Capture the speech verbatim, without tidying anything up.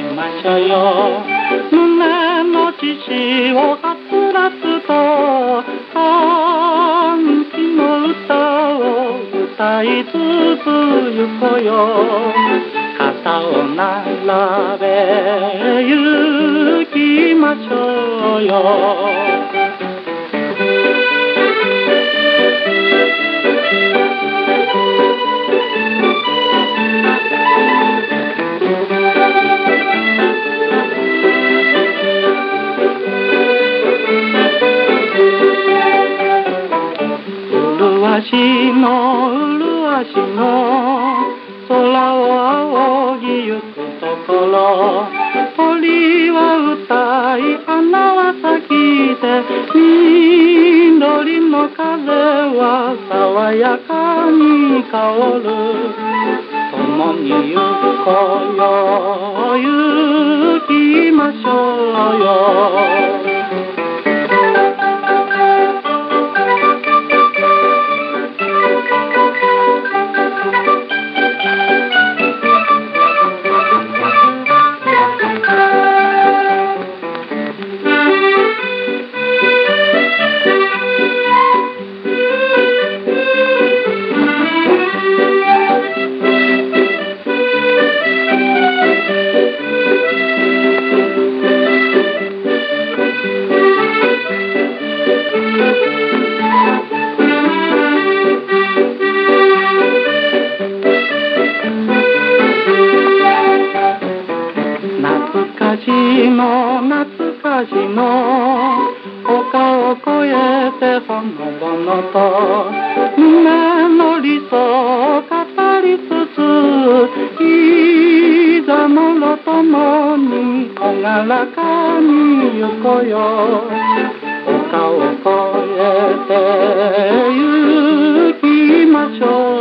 ましょうよ。胸の獅子をはつらつと歓喜の歌を歌いつつ行こうよ。肩を並べ行きましょうよ。うるわしのうるわしの空を仰ぎゆくところ、鳥は歌い花は咲いて、緑の風は爽やかに香る。共に行こうよ、行きましょうよ。懐かしの懐かしの丘を越えてほのぼのと胸の理想を語りつつ、いざのろともに朗らかに行こうよ。丘を越えて行きましょう。